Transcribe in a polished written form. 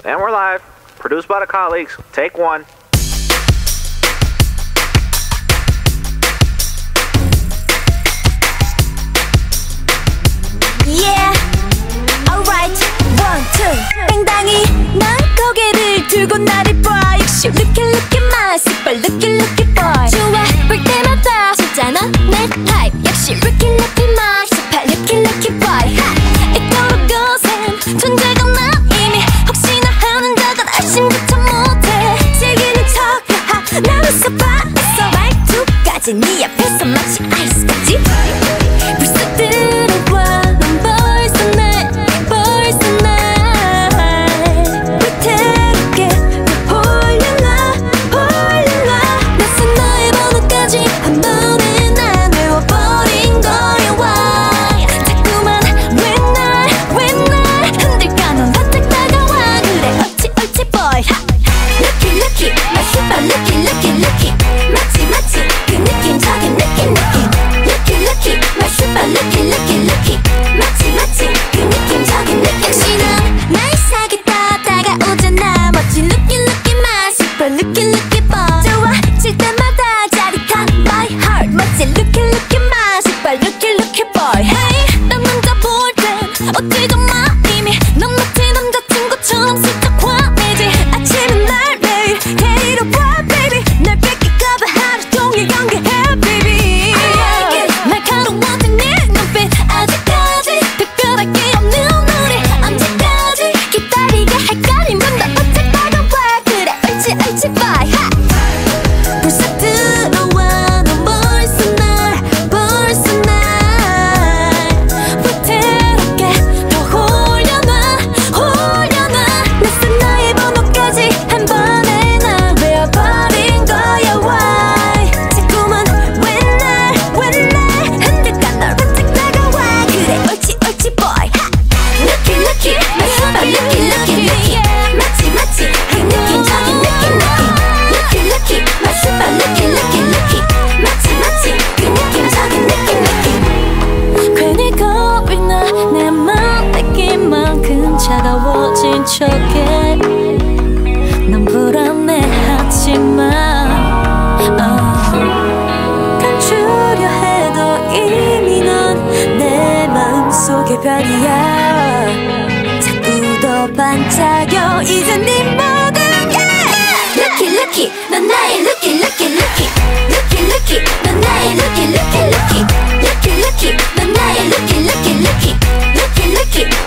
And we're live. Produced by the colleagues. Take one. Yeah, alright, 1, 2. 당당히 난 고개를 들고 나를 봐. 역시 look at my super look at boy. 좋아 볼 때마다 진짜 넌 내 타입. 역시 look at my super look at boy. 이토록 거센 존재가 난 이미 혹시나 하는 자가 날씬부터 못해. 즐기는 척 나는 써봤어. 말투까지 네 앞에서 마치 아이스까지. 불쑥 들어와. 차가워진 척해. 넌 불안해하지마. 감추려 해도 이미 넌 내 마음속의 별이야. 자꾸 더 반짝여 이제 네 모든 게 Lucky lucky 넌 나의 lucky lucky lucky Lucky lucky 넌 나의 lucky lucky lucky Lucky lucky 넌 나의 lucky lucky lucky Lucky lucky